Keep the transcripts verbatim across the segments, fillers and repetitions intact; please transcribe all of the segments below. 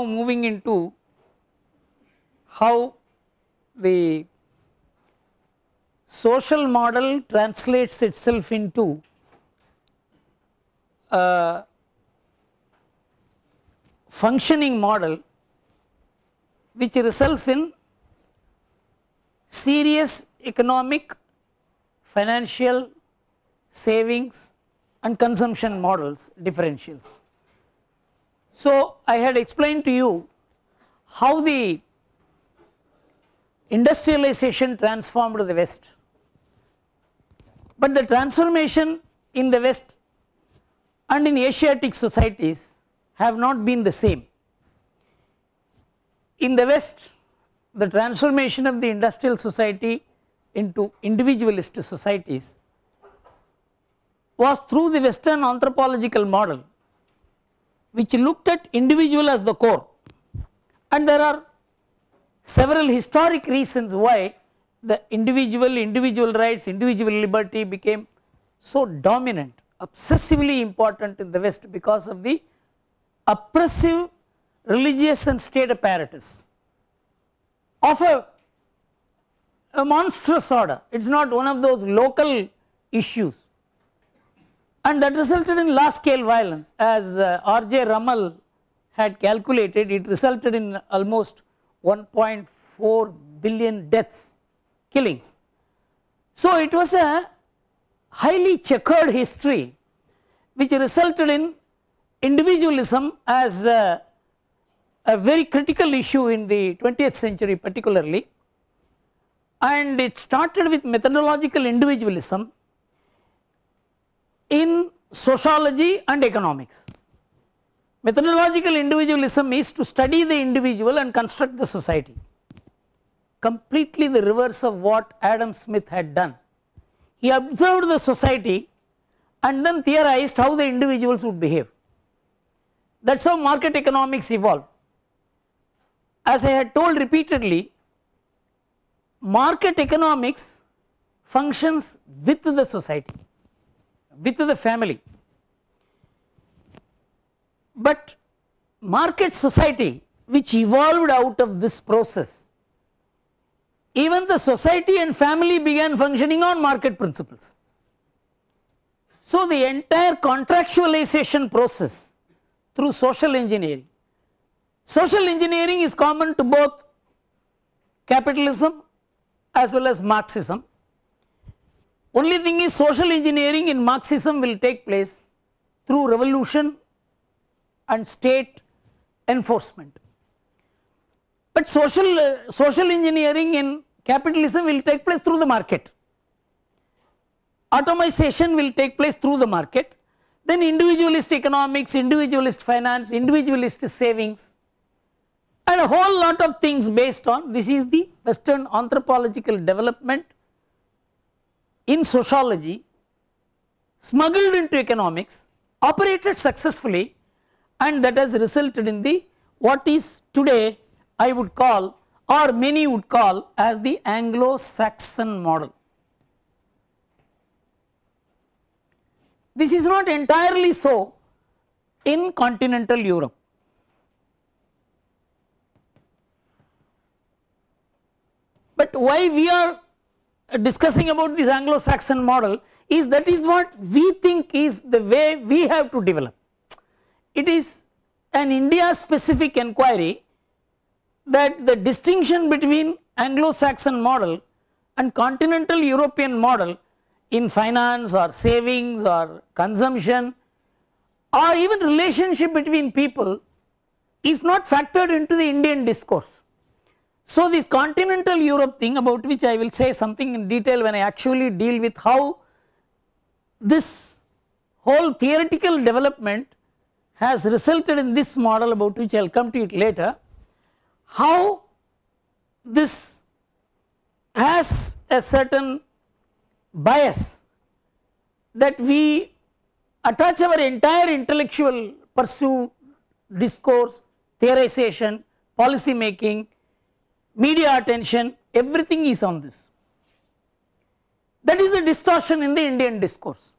moving into how the social model translates itself into a functioning model which results in serious economic, financial, savings and consumption models differentials. So, I had explained to you how the industrialization transformed the West, but the transformation in the West and in Asiatic societies have not been the same. In the West, the transformation of the industrial society into individualist societies was through the Western anthropological model, which looked at individual as the core, and there are several historic reasons why the individual, individual rights, individual liberty became so dominant, obsessively important in the West because of the oppressive religious and state apparatus of a, a monstrous order. It is not one of those local issues, and that resulted in large scale violence. As uh, R J Ramal had calculated, it resulted in almost one point four billion deaths, killings. So, it was a highly checkered history which resulted in individualism as a, a very critical issue in the twentieth century particularly, and it started with methodological individualism in sociology and economics. Methodological individualism is to study the individual and construct the society, completely the reverse of what Adam Smith had done. He observed the society and then theorized how the individuals would behave. That is how market economics evolved. As I had told repeatedly, market economics functions with the society, with the family, but market society which evolved out of this process, even the society and family began functioning on market principles. So, the entire contractualization process through social engineering, social engineering is common to both capitalism as well as Marxism. Only thing is, social engineering in Marxism will take place through revolution and state enforcement, but social uh, social engineering in capitalism will take place through the market. Atomization will take place through the market, then individualist economics, individualist finance, individualist savings, and a whole lot of things based on this is the Western anthropological development in sociology, smuggled into economics, operated successfully, and that has resulted in the what is today I would call, or many would call, as the Anglo-Saxon model. This is not entirely so in continental Europe. But why we are discussing about this Anglo-Saxon model is that is what we think is the way we have to develop. It is an India specific inquiry that the distinction between Anglo-Saxon model and continental European model in finance or savings or consumption or even relationship between people is not factored into the Indian discourse. So, this continental Europe thing, about which I will say something in detail when I actually deal with how this whole theoretical development has resulted in this model, about which I will come to it later, how this has a certain bias that we attach our entire intellectual pursuit, discourse, theorization, policy making, media attention, everything is on this. That is the distortion in the Indian discourse.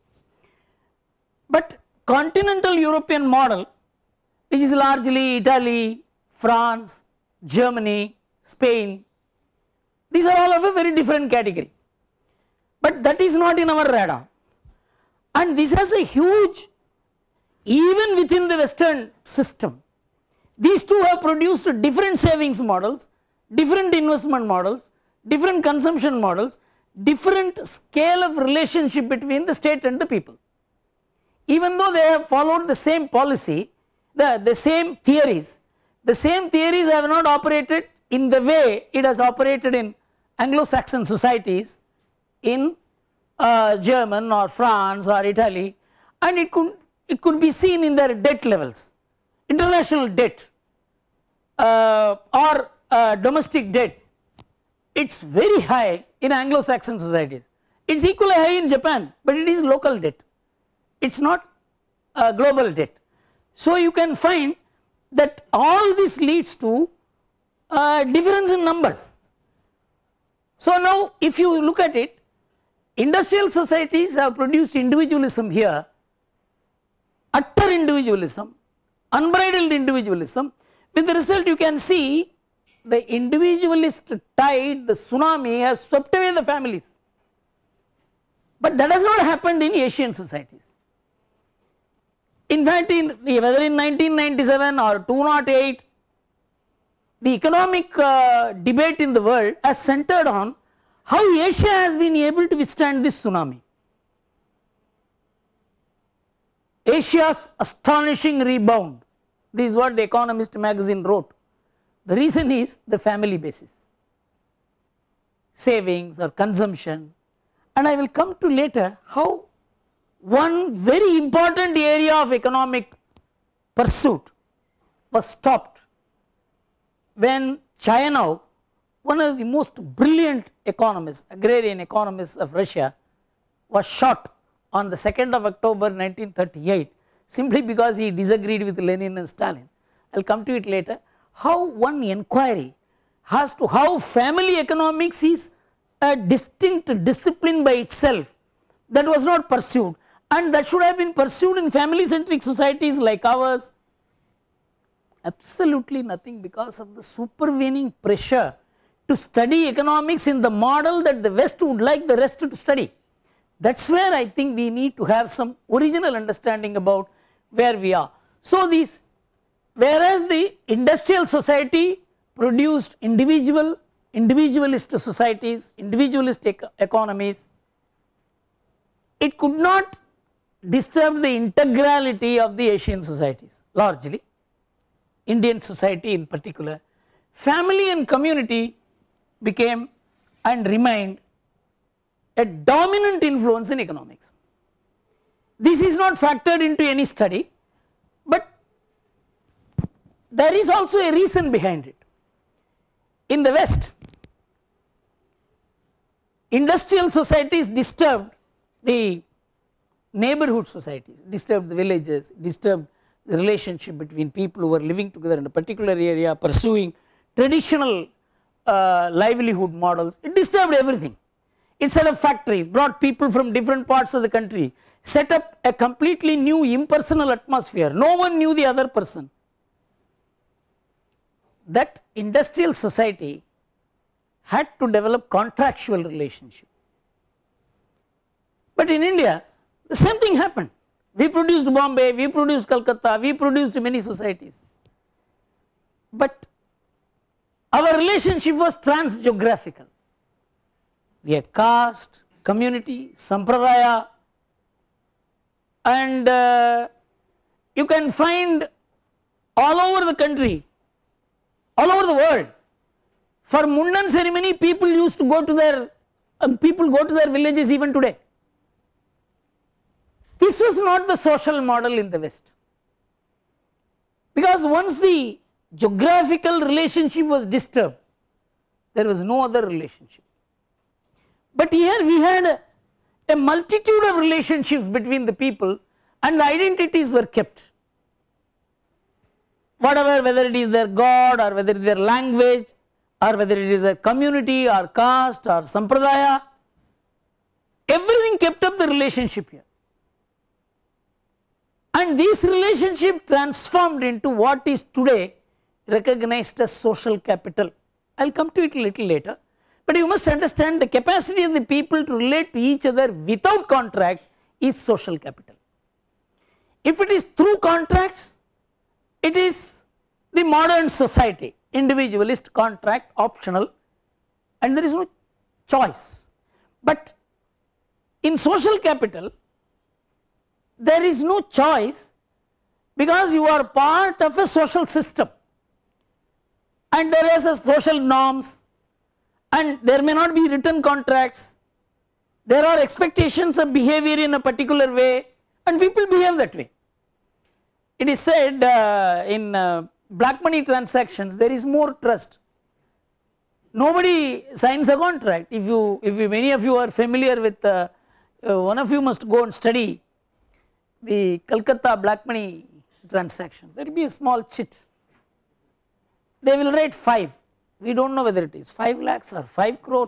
But continental European model, which is largely Italy, France, Germany, Spain, these are all of a very different category, but that is not in our radar. And this has a huge, even within the Western system, these two have produced different savings models, different investment models, different consumption models, different scale of relationship between the state and the people. Even though they have followed the same policy, the, the same theories, the same theories have not operated in the way it has operated in Anglo-Saxon societies, in uh, German or France or Italy, and it could, it could be seen in their debt levels, international debt uh, or uh, domestic debt. It is very high in Anglo-Saxon societies, it is equally high in Japan, but it is local debt, it is not uh, global debt. So you can find that all this leads to uh, difference in numbers. So now if you look at it, industrial societies have produced individualism here, utter individualism, unbridled individualism, with the result you can see the individualist tide, the tsunami has swept away the families, but that has not happened in Asian societies. In fact, in, whether in nineteen ninety-seven or two thousand eight, the economic uh, debate in the world has centered on how Asia has been able to withstand this tsunami. Asia's astonishing rebound, this is what the Economist magazine wrote. The reason is the family basis, savings or consumption, and I will come to later how one very important area of economic pursuit was stopped when Chayanov, one of the most brilliant economists, agrarian economists of Russia, was shot on the second of October nineteen thirty-eight simply because he disagreed with Lenin and Stalin. I will come to it later, how one inquiry as to how family economics is a distinct discipline by itself that was not pursued, and that should have been pursued in family centric societies like ours. Absolutely nothing, because of the supervening pressure to study economics in the model that the West would like the rest to study. That is where I think we need to have some original understanding about where we are. So these, whereas the industrial society produced individual, individualist societies, individualist ec economies, it could not disturb the integrality of the Asian societies largely, Indian society in particular. Family and community became and remained a dominant influence in economics. This is not factored into any study, but there is also a reason behind it. In the West, industrial societies disturbed the neighborhood societies, disturbed the villages, disturbed the relationship between people who were living together in a particular area, pursuing traditional uh, livelihood models. It disturbed everything. It set up factories, brought people from different parts of the country, set up a completely new impersonal atmosphere. No one knew the other person. That industrial society had to develop contractual relationship. But in India, the same thing happened. We produced Bombay, we produced Calcutta, we produced many societies. But our relationship was trans-geographical. We had caste, community, sampradaya, and uh, you can find all over the country, all over the world. For Mundan ceremony, people used to go to their, uh, people go to their villages even today. This was not the social model in the West, because once the geographical relationship was disturbed, there was no other relationship. But here we had a, a multitude of relationships between the people, and the identities were kept. Whatever, whether it is their god or whether it is their language or whether it is a community or caste or sampradaya, everything kept up the relationship here. And this relationship transformed into what is today recognized as social capital. I will come to it a little later, but you must understand the capacity of the people to relate to each other without contracts is social capital. If it is through contracts, it is the modern society, individualist, contract, optional, and there is no choice. But in social capital, there is no choice because you are part of a social system and there is a social norms and there may not be written contracts, there are expectations of behavior in a particular way and people behave that way. It is said uh, in uh, black money transactions there is more trust. Nobody signs a contract. If you, if you, many of you are familiar with, uh, uh, one of you must go and study the Calcutta black money transaction. There will be a small chit. They will write five. We do not know whether it is five lakhs or five crores.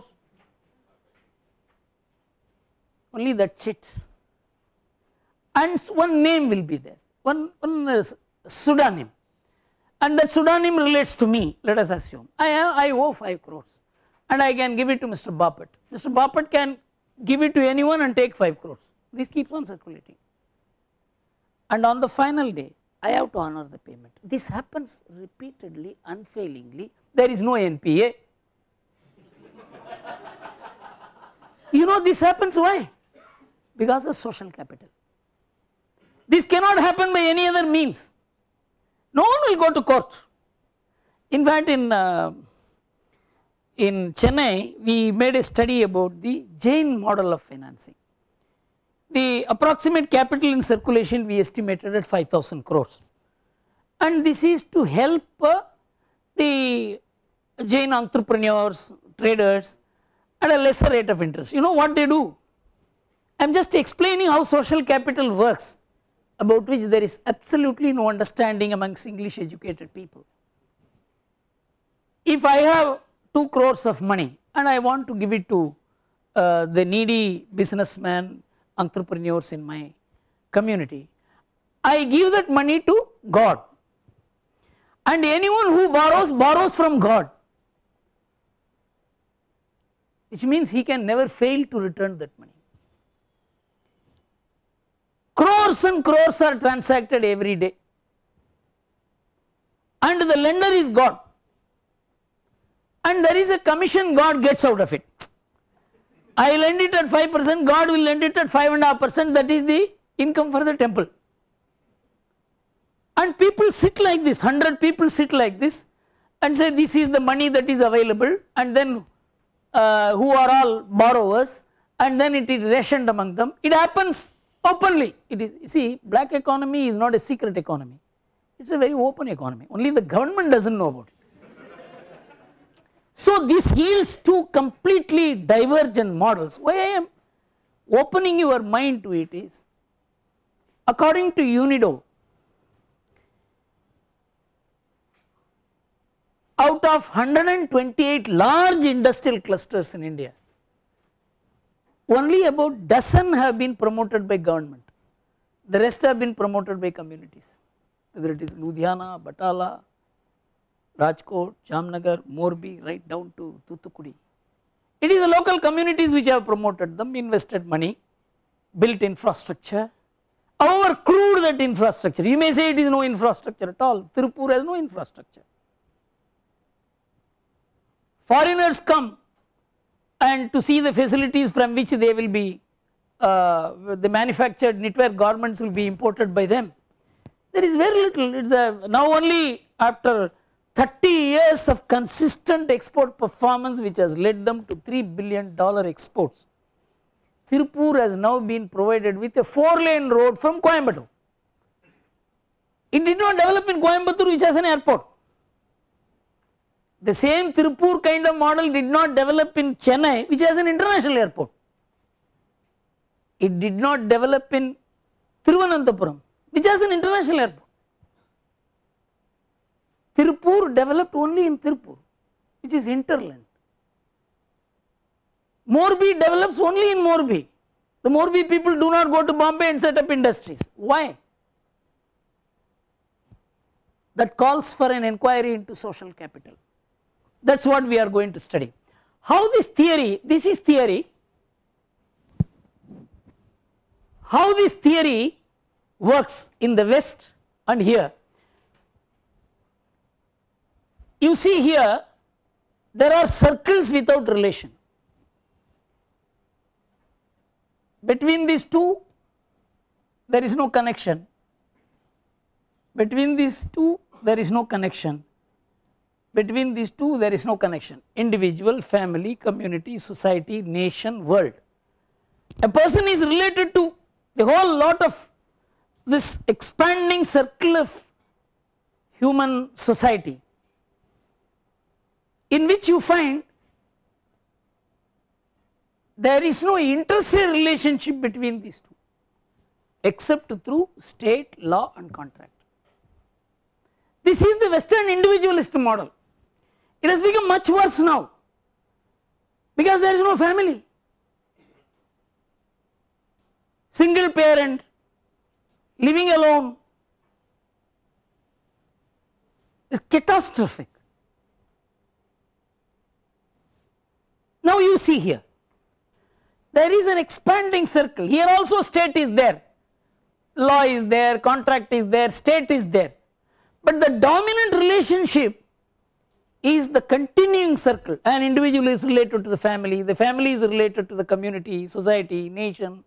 Only that chit. And one name will be there. One, one uh, pseudonym. And that pseudonym relates to me, let us assume. I, have, I owe five crores and I can give it to Mister Bapat. Mister Bapat can give it to anyone and take five crores. This keeps on circulating. And on the final day, I have to honor the payment. This happens repeatedly, unfailingly. There is no N P A. You know this happens why? Because of social capital. This cannot happen by any other means. No one will go to court. In fact, in, uh, in Chennai, we made a study about the Jain model of financing. The approximate capital in circulation we estimated at five thousand crores. And this is to help uh, the Jain entrepreneurs, traders at a lesser rate of interest. You know what they do? I am just explaining how social capital works, about which there is absolutely no understanding amongst English educated people. If I have two crores of money and I want to give it to uh, the needy businessman, entrepreneurs in my community, I give that money to God, and anyone who borrows, borrows from God, which means he can never fail to return that money. Crores and crores are transacted every day and the lender is God, and there is a commission God gets out of it. I lend it at five percent, God will lend it at five point five percent, that is the income for the temple. And people sit like this, one hundred people sit like this and say this is the money that is available, and then uh, who are all borrowers, and then it is rationed among them. It happens openly. It is, you see, black economy is not a secret economy, it is a very open economy, only the government does not know about it. So this yields two completely divergent models. Why I am opening your mind to it is, according to UNIDO, out of one hundred twenty-eight large industrial clusters in India, only about dozen have been promoted by government, the rest have been promoted by communities, whether it is Ludhiana, Batala, Rajkot, Jamnagar, Morbi, right down to Thoothukudi. It is the local communities which have promoted them, invested money, built infrastructure. However crude that infrastructure, you may say it is no infrastructure at all. Tirupur has no infrastructure. Foreigners come and to see the facilities from which they will be, uh, the manufactured knitwear garments will be imported by them. There is very little. It is a, now only after thirty years of consistent export performance which has led them to three billion dollar exports, Tirupur has now been provided with a four lane road from Coimbatore. It did not develop in Coimbatore, which has an airport. The same Tirupur kind of model did not develop in Chennai, which has an international airport. It did not develop in Thiruvananthapuram, which has an international airport. Tirupur developed only in Tirupur, which is hinterland. Morbi develops only in Morbi. The Morbi people do not go to Bombay and set up industries. Why? that calls for an inquiry into social capital. That is what we are going to study. How this theory, this is theory, how this theory works in the West and here. You see here there are circles without relation. Between these two there is no connection, between these two there is no connection, between these two there is no connection, individual, family, community, society, nation, world. A person is related to the whole lot of this expanding circle of human society, in which you find there is no inter se relationship between these two except through state, law and contract. This is the Western individualist model. It has become much worse now because there is no family. Single parent, living alone is catastrophic. Now you see here, there is an expanding circle. Here also state is there, law is there, contract is there, state is there. But the dominant relationship is the continuing circle. An individual is related to the family, the family is related to the community, society, nation.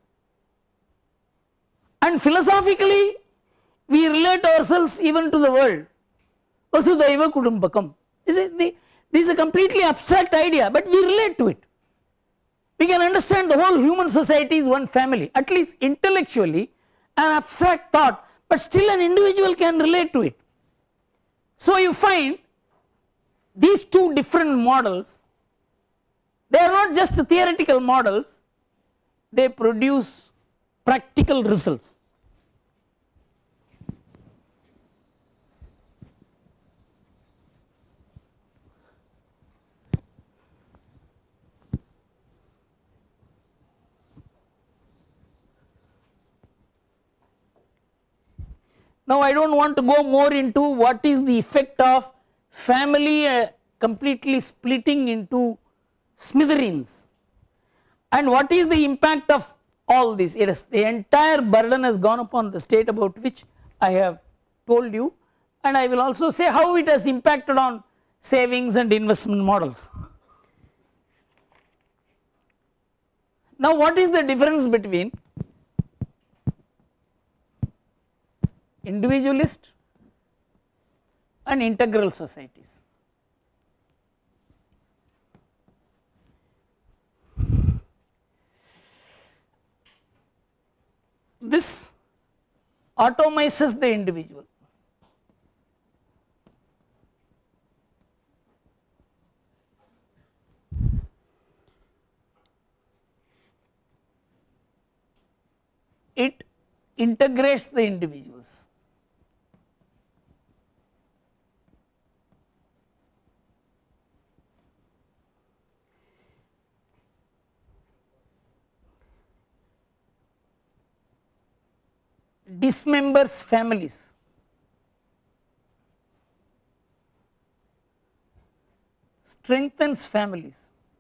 And philosophically we relate ourselves even to the world. Vasudhaiva Kudumbakam. This is, the, this is a completely abstract idea, but we relate to it. We can understand the whole human society is one family, at least intellectually an abstract thought, but still an individual can relate to it. So you find these two different models, they are not just theoretical models, they produce practical results. Now I do not want to go more into what is the effect of family uh, completely splitting into smithereens and what is the impact of all this. It is the entire burden has gone upon the state, about which I have told you, and I will also say how it has impacted on savings and investment models. Now what is the difference between individualist and integral societies? This atomizes the individual. It integrates the individuals. Dismembers families. Strengthens families.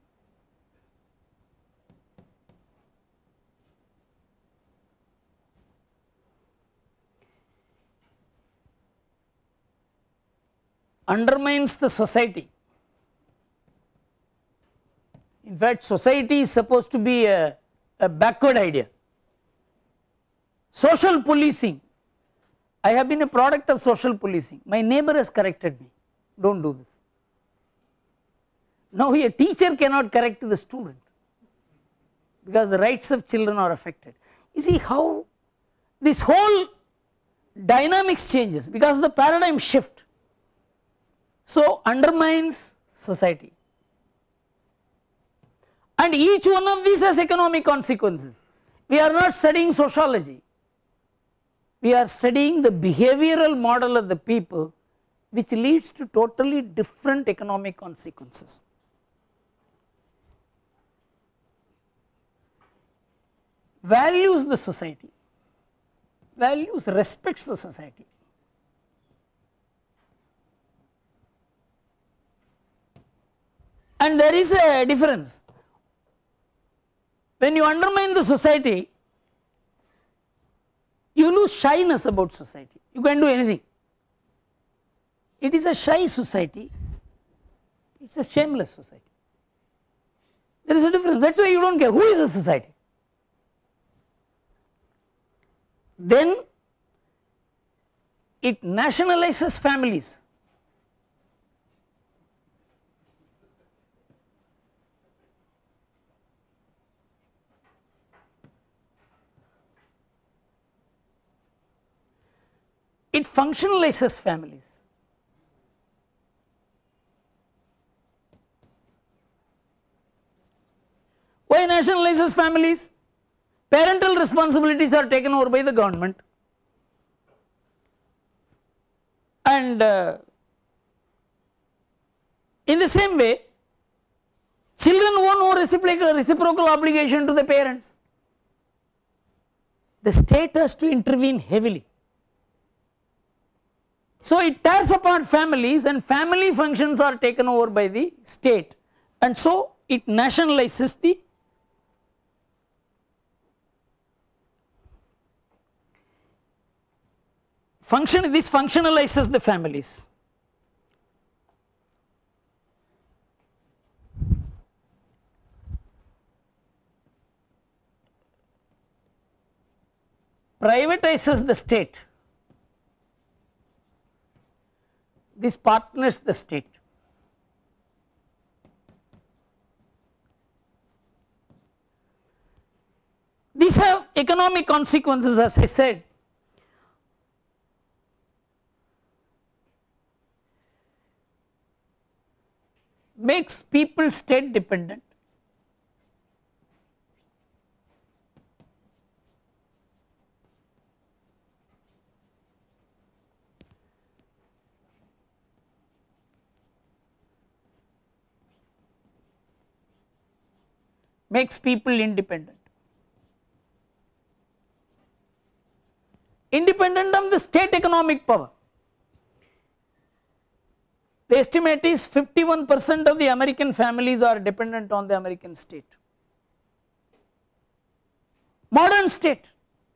Undermines the society. In fact, society is supposed to be a, a backward idea. Social policing. I have been a product of social policing. My neighbor has corrected me, do not do this. Now a teacher cannot correct the student because the rights of children are affected. You see how this whole dynamics changes because of the paradigm shift. So undermines society, and each one of these has economic consequences. We are not studying sociology. We are studying the behavioral model of the people, which leads to totally different economic consequences. Values the society, values, respects the society. And there is a difference. When you undermine the society, you lose shyness about society, you can do anything. It is a shy society, it is a shameless society. There is a difference, that is why you do not care who is the society. Then it nationalizes families. It functionalizes families. Why nationalizes families? Parental responsibilities are taken over by the government, and uh, in the same way children owe no reciprocal, reciprocal obligation to the parents. The state has to intervene heavily. So it tears apart families, and family functions are taken over by the state, and so it nationalizes the function, this functionalizes the families. Privatizes the state. This partners the state. These have economic consequences, as I said. Makes people state dependent. Makes people independent. Independent of the state economic power. The estimate is fifty-one percent of the American families are dependent on the American state. Modern state.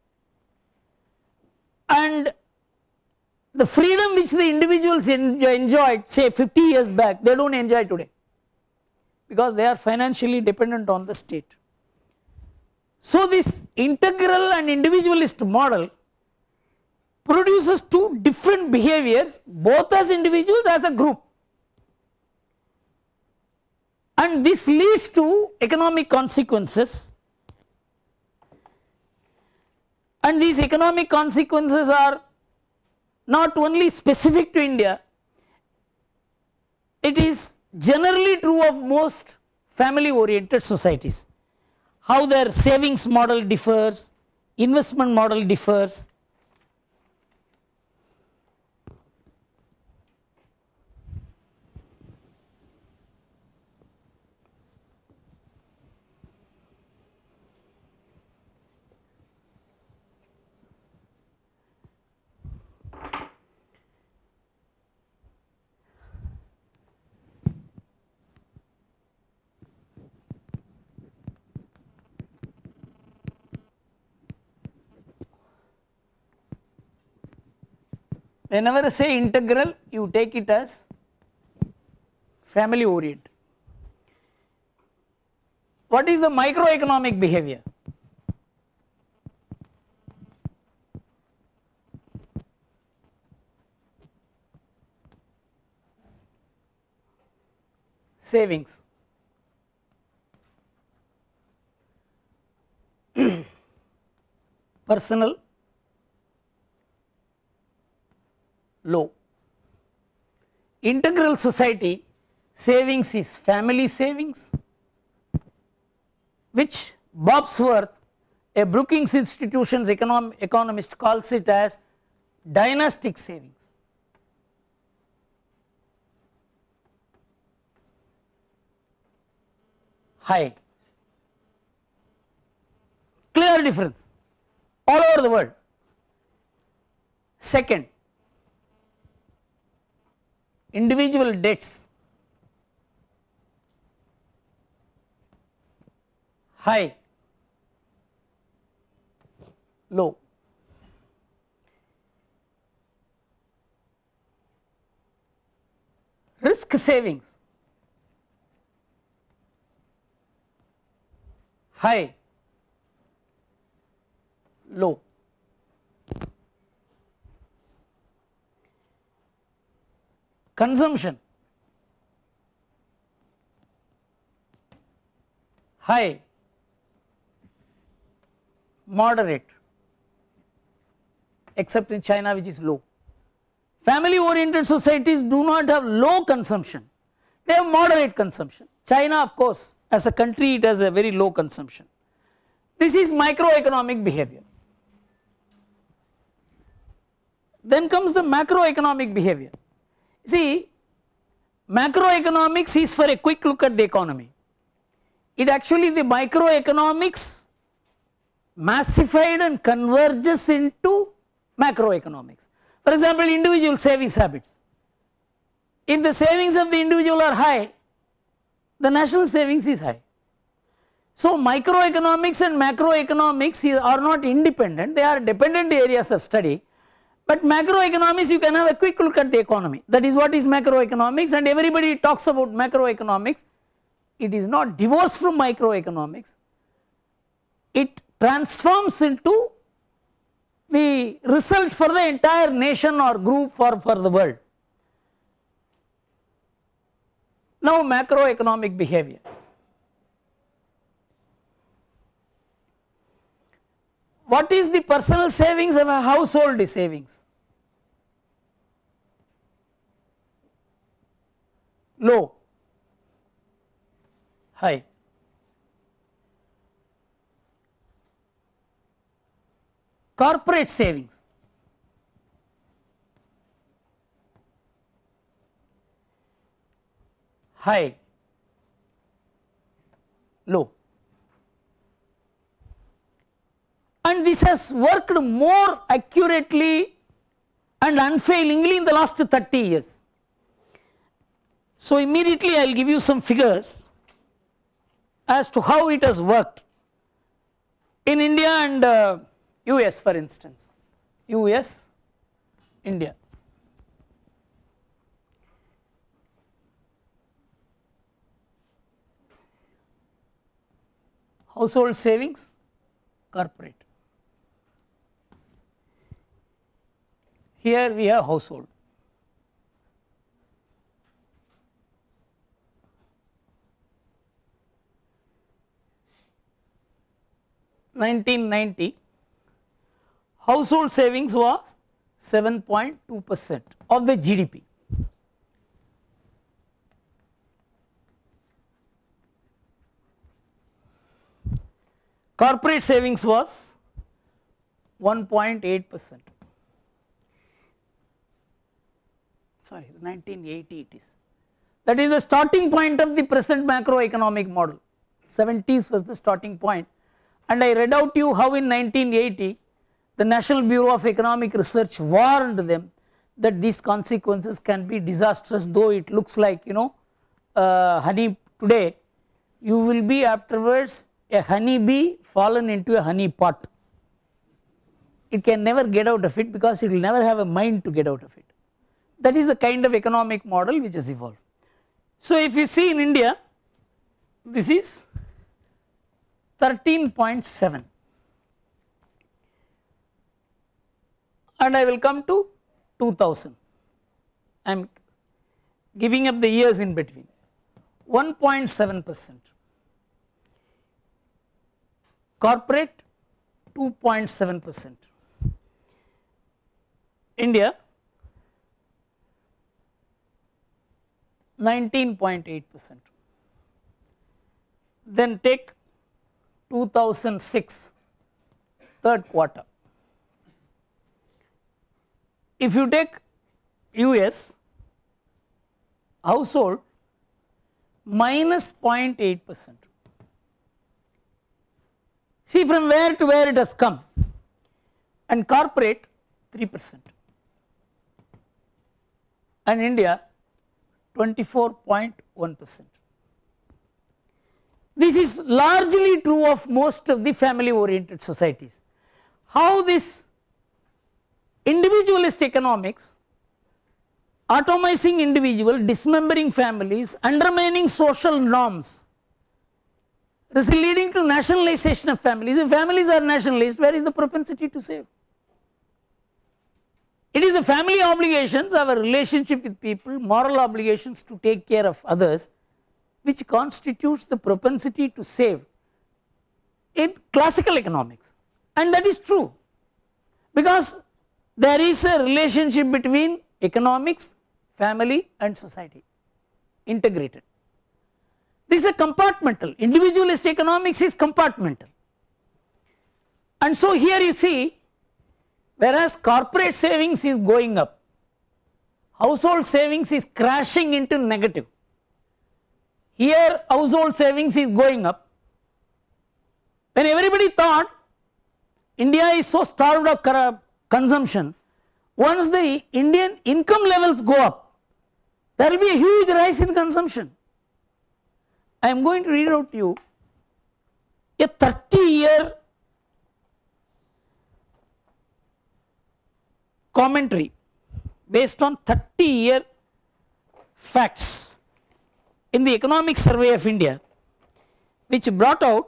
And the freedom which the individuals enjoyed say fifty years back, they do not enjoy today, because they are financially dependent on the state. So this integral and individualist model produces two different behaviors, both as individuals as a group, and this leads to economic consequences, and these economic consequences are not only specific to India, it is generally true of most family oriented societies. How their savings model differs, investment model differs. Whenever I say integral, you take it as family oriented. What is the microeconomic behavior? Savings. Personal low. Integral society, savings is family savings, which Bobsworth, a Brookings Institution's econom economist, calls it as dynastic savings. High. Clear difference all over the world. Second, individual debts. high, low. Risk savings, high, low. Consumption, high, moderate, except in China which is low. Family oriented societies do not have low consumption, they have moderate consumption. China of course as a country it has a very low consumption. This is microeconomic behavior. Then comes the macroeconomic behavior. See, macroeconomics is for a quick look at the economy. It actually the microeconomics massified and converges into macroeconomics. For example, individual savings habits. If the savings of the individual are high, the national savings is high. So microeconomics and macroeconomics are not independent, they are dependent areas of study. But macroeconomics you can have a quick look at the economy, that is what is macroeconomics, and everybody talks about macroeconomics. It is not divorced from microeconomics, it transforms into the result for the entire nation or group or for the world. Now macroeconomic behavior. What is the personal savings of a household savings? Low, high. Corporate savings, high, low. And this has worked more accurately and unfailingly in the last thirty years. So immediately I will give you some figures as to how it has worked in India and uh, U S for instance, U S, India. Household savings, corporate. Here we have household. nineteen ninety, household savings was seven point two percent of the G D P. Corporate savings was one point eight percent. Sorry, nineteen eighty it is. That is the starting point of the present macroeconomic model. seventies was the starting point, and I read out to you how in nineteen eighty the National Bureau of Economic Research warned them that these consequences can be disastrous, though it looks like you know uh, honey today, you will be afterwards a honey bee fallen into a honey pot. It can never get out of it because it will never have a mind to get out of it. That is the kind of economic model which has evolved. So if you see in India, this is thirteen point seven. And I will come to two thousand, I am giving up the years in between, one point seven percent, corporate two point seven percent, India nineteen point eight percent. Then take two thousand six, third quarter. If you take U S, household minus zero point eight percent. See from where to where it has come, and corporate three percent, and India twenty-four point one percent. This is largely true of most of the family oriented societies. How this individualist economics, atomizing individual, dismembering families, undermining social norms, this is leading to nationalization of families. If families are nationalized, where is the propensity to save? It is the family obligations, our relationship with people, moral obligations to take care of others, which constitutes the propensity to save in classical economics, and that is true, because there is a relationship between economics, family and society integrated. This is a compartmental, individualist economics is compartmental, and so here you see, whereas corporate savings is going up, household savings is crashing into negative. Here household savings is going up. When everybody thought India is so starved of consumption, once the Indian income levels go up, there will be a huge rise in consumption. I am going to read out to you a thirty year commentary based on thirty year facts in the Economic Survey of India, which brought out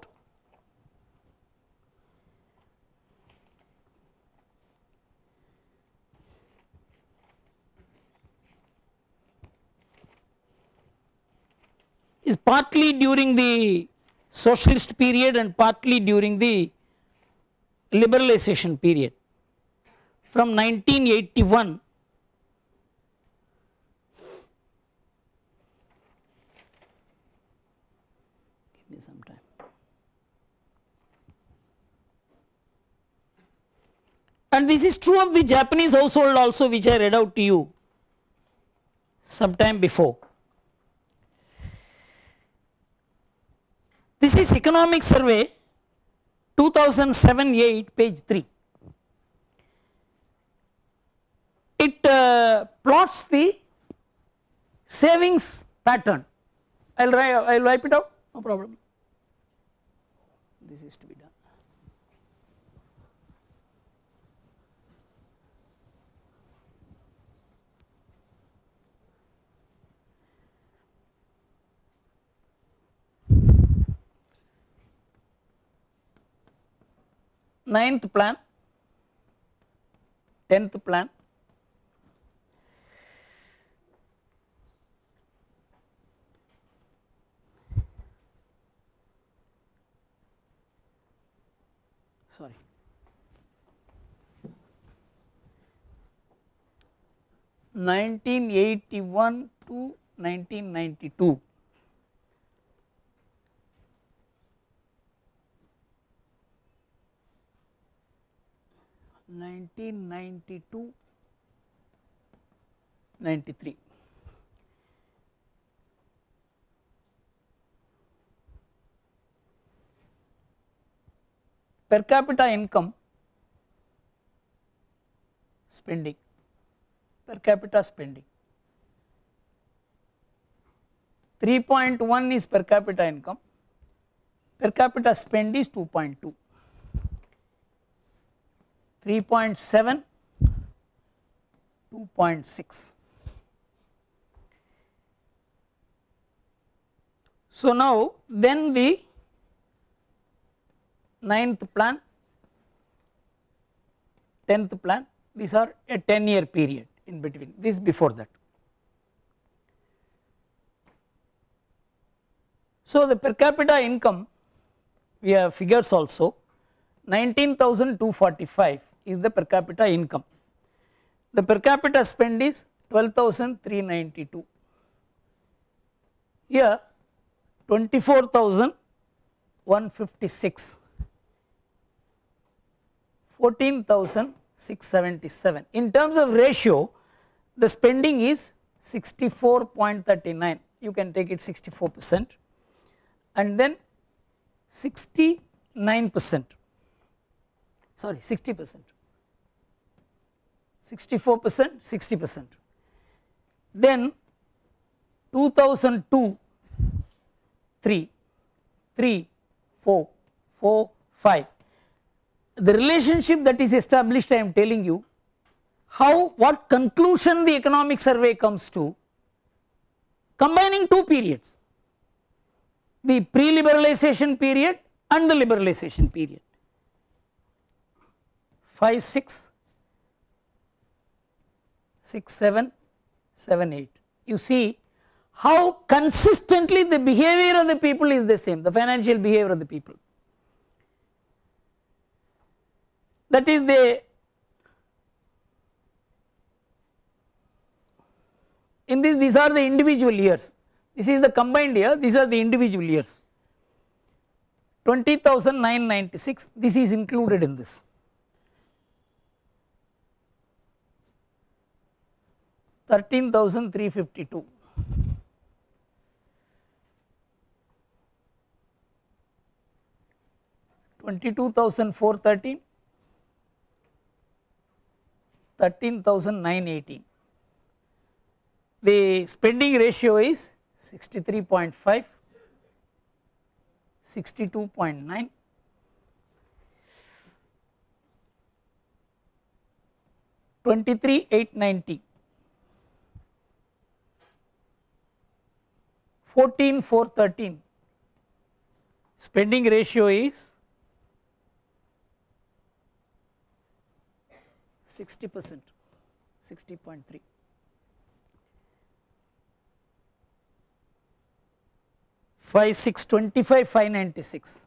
is partly during the socialist period and partly during the liberalization period from nineteen eighty-one give me some time. And this is true of the Japanese household also, which I read out to you some time before. This is Economic Survey two thousand seven eight, page three. It uh, plots the savings pattern. I will write, I will wipe it out, no problem. This is to be done. Ninth plan, tenth plan, sorry, nineteen eighty-one to nineteen ninety-two. nineteen ninety-two, ninety-three. Per capita income spending, per capita spending. three point one is per capita income, per capita spend is two point two. three point seven, two point six. So now then the ninth plan, tenth plan, these are a ten year period in between, this before that. So the per capita income, we have figures also, nineteen thousand two hundred forty-five is the per capita income. The per capita spend is twelve thousand three hundred ninety-two. Here twenty-four thousand one hundred fifty-six, fourteen thousand six hundred seventy-seven. In terms of ratio, the spending is sixty-four point three nine, you can take it sixty-four percent, and then sixty-nine percent, sorry sixty percent, sixty-four percent, sixty percent. Then two thousand two, three, three, four, four, five. The relationship that is established, I am telling you how, what conclusion the economic survey comes to, combining two periods, the pre-liberalization period and the liberalization period, five, six, six, seven, seven, eight. You see how consistently the behavior of the people is the same, the financial behavior of the people. That is the, in this, these are the individual years, this is the combined year, these are the individual years. twenty thousand nine hundred ninety-six, this is included in this. thirteen thousand three hundred fifty-two, twenty-two thousand four hundred thirteen, thirteen thousand nine hundred eighteen. The spending ratio is sixty-three point five, sixty-two point nine, twenty-three thousand eight hundred ninety, fourteen thousand four hundred thirteen, spending ratio is sixty percent, sixty point three. five, six, twenty-five, five ninety-six,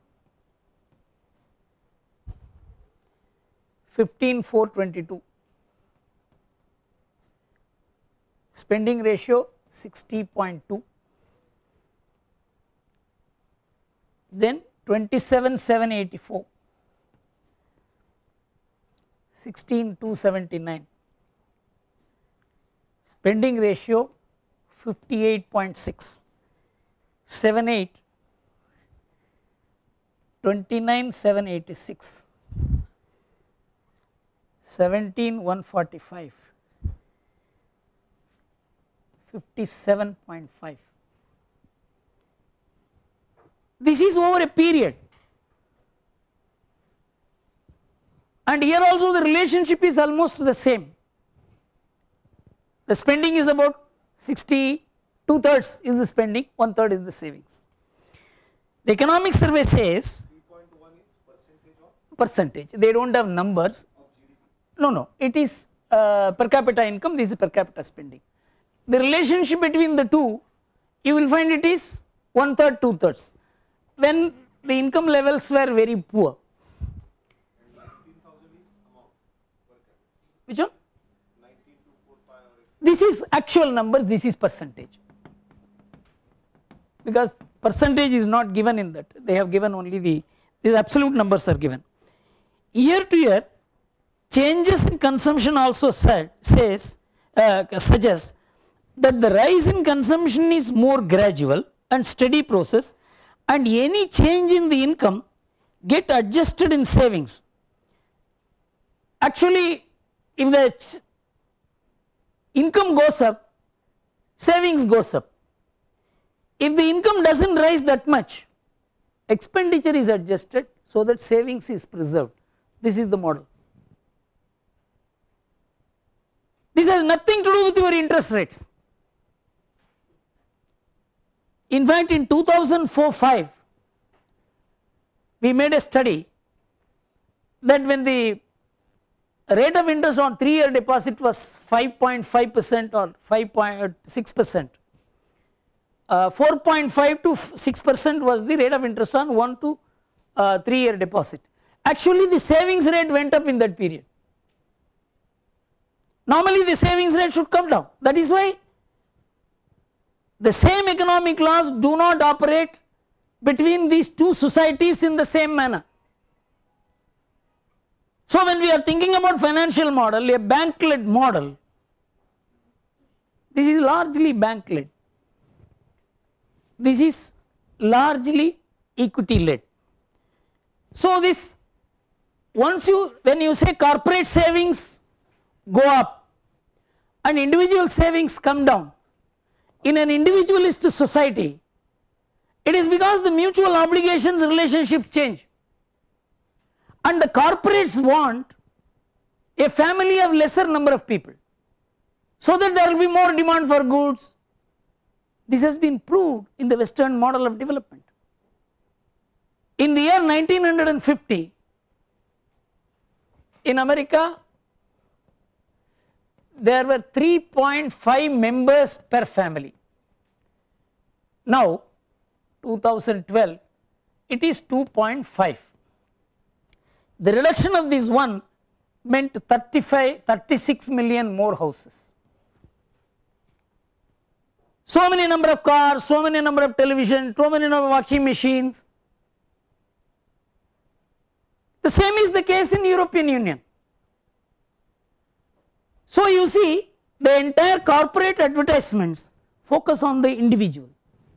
fifteen, four twenty-two, spending ratio sixty point two, then twenty-seven, seven eighty-four, sixteen, two seventy-nine, spending ratio fifty-eight point six, seven eight, twenty-nine, seven eighty-six, seventeen, one forty-five, fifty-seven point five. This is over a period, and here also the relationship is almost the same. The spending is about sixty, two thirds is the spending, one third is the savings. The economic survey says three point one is percentage of percentage, they do not have numbers, no, no, it is uh, per capita income, this is per capita spending. The relationship between the two, you will find it is one third, two thirds, when the income levels were very poor. and nineteen thousand is amount per capita. Which one? nineteen two forty-five or This is actual numbers, this is percentage, because percentage is not given in that, they have given only the, these absolute numbers are given. Year to year, changes in consumption also said, says, uh, suggests that the rise in consumption is more gradual and steady process, and any change in the income get adjusted in savings. Actually, if the income goes up, savings goes up. If the income does not rise that much, expenditure is adjusted so that savings is preserved. This is the model. This has nothing to do with your interest rates. In fact, in two thousand four five, we made a study that when the rate of interest on three year deposit was five point five percent or five point six percent, uh, four point five to six percent was the rate of interest on one to uh, three year deposit. Actually, the savings rate went up in that period. Normally the savings rate should come down, that is why the same economic laws do not operate between these two societies in the same manner. So when we are thinking about financial model, a bank led model, this is largely bank led, this is largely equity led. So this, once you, when you say corporate savings go up and individual savings come down, in an individualist society, It is because the mutual obligations relationships change, and the corporates want a family of lesser number of people, so that there will be more demand for goods. This has been proved in the Western model of development. In the year nineteen fifty, in America, there were three point five members per family. Now, two thousand twelve, it is two point five. The reduction of this one meant thirty-five, thirty-six million more houses. So many number of cars, so many number of television, so many number of washing machines. The same is the case in European Union. So you see, the entire corporate advertisements focus on the individual,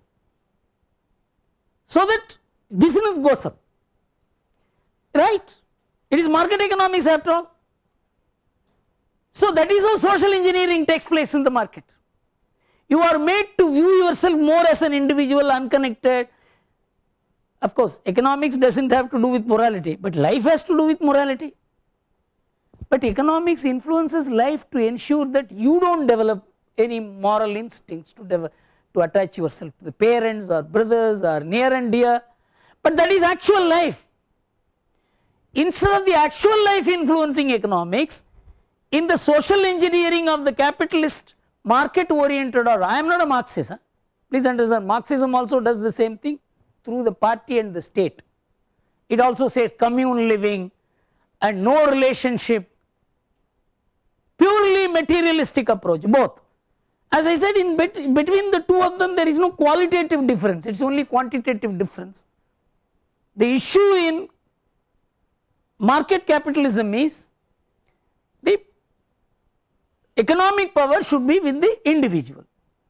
so that business goes up, right? It is market economics after all. So that is how social engineering takes place in the market. You are made to view yourself more as an individual, unconnected. Of course, economics does not have to do with morality, but life has to do with morality. But economics influences life to ensure that you do not develop any moral instincts to, develop, to attach yourself to the parents or brothers or near and dear, but that is actual life. Instead of the actual life influencing economics, in the social engineering of the capitalist market oriented, or I am not a Marxist, huh? Please understand, Marxism also does the same thing through the party and the state. It also says commune living and no relationship, purely materialistic approach, both. As I said, in bet between the two of them there is no qualitative difference, it is only quantitative difference. The issue in market capitalism is the economic power should be with the individual.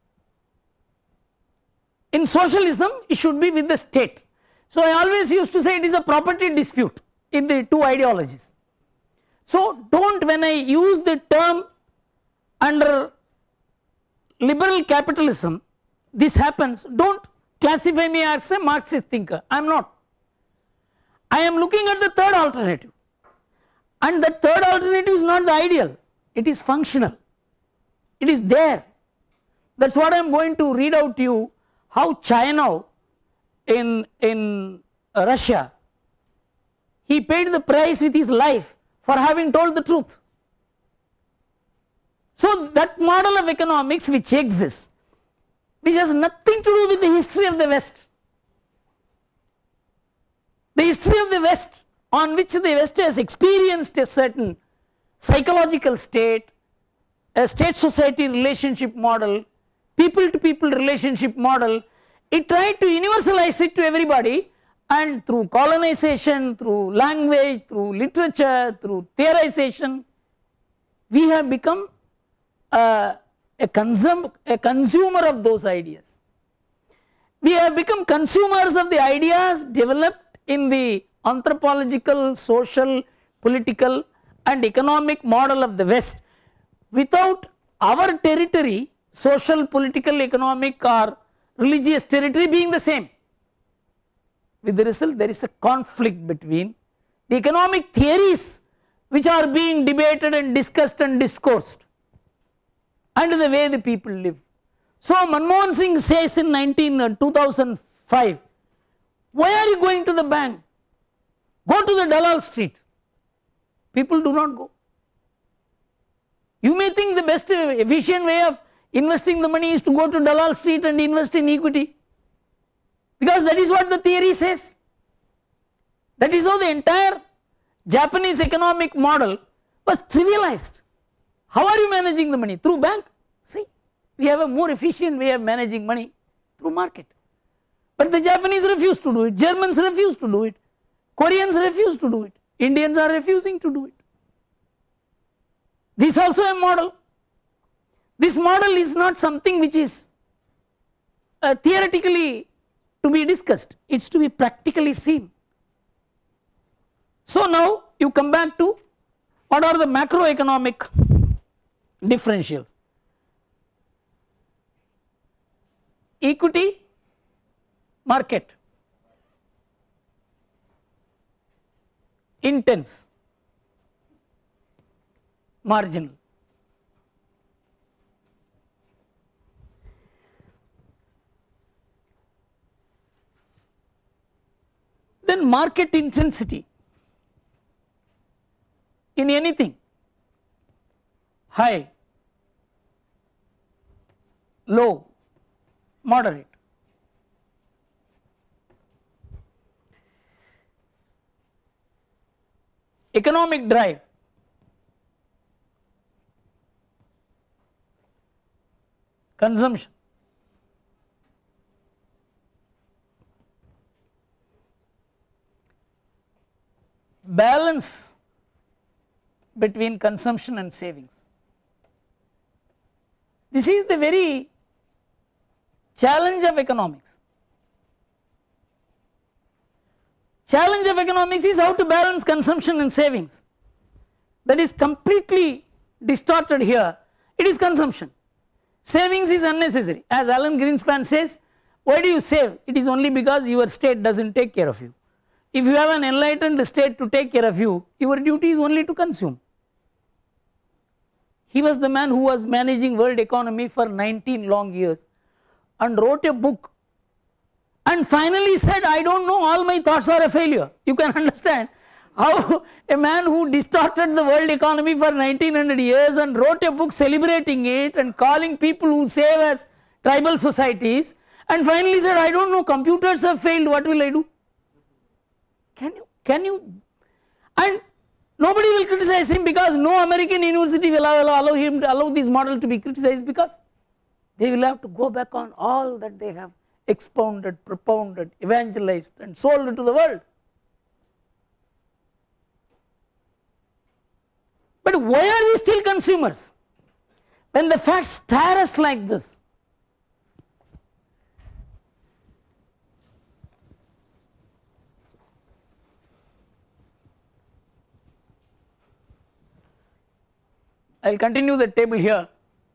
In socialism, it should be with the state. So I always used to say it is a property dispute in the two ideologies. So don't, when I use the term under liberal capitalism, this happens, don't classify me as a Marxist thinker, I am not. I am looking at the third alternative, and the third alternative is not the ideal, it is functional, it is there. That is what I am going to read out to you, how China in, in Russia, he paid the price with his life for having told the truth. So that model of economics which exists, which has nothing to do with the history of the West. The history of the West, on which the West has experienced a certain psychological state, a state society relationship model, people to people relationship model, it tried to universalize it to everybody, and through colonization, through language, through literature, through theorization, we have become uh, a, consum a consumer of those ideas. We have become consumers of the ideas developed in the anthropological, social, political and economic model of the West, without our territory, social, political, economic or religious territory being the same. With the result, there is a conflict between the economic theories which are being debated and discussed and discoursed and the way the people live. So Manmohan Singh says in nineteen, uh, two thousand five, why are you going to the bank? Go to the Dalal Street. People do not go. You may think the best uh, efficient way of investing the money is to go to Dalal Street and invest in equity, because that is what the theory says. That is how the entire Japanese economic model was trivialized. How are you managing the money? Through bank. See, we have a more efficient way of managing money through market. But the Japanese refuse to do it, Germans refuse to do it, Koreans refuse to do it, Indians are refusing to do it. This is also a model. This model is not something which is uh, theoretically to be discussed, it is to be practically seen. So now you come back to what are the macroeconomic differentials. Equity market, intense, marginal. Then market intensity in anything, high, low, moderate. Economic drive, consumption, balance between consumption and savings. This is the very challenge of economics. Challenge of economics is how to balance consumption and savings. That is completely distorted here. It is consumption. Savings is unnecessary. As Alan Greenspan says, why do you save? It is only because your state does not take care of you. If you have an enlightened state to take care of you, your duty is only to consume. He was the man who was managing world economy for nineteen long years and wrote a book and finally said, I do not know, all my thoughts are a failure. You can understand how a man who distorted the world economy for nineteen hundred years and wrote a book celebrating it and calling people who save as tribal societies and finally said, I do not know, computers have failed, what will I do? Can you, can you, and nobody will criticize him because no American university will allow, allow him to allow this model to be criticized, because they will have to go back on all that they have expounded, propounded, evangelized and sold to the world. But why are we still consumers when the facts stare us like this? I will continue the table here.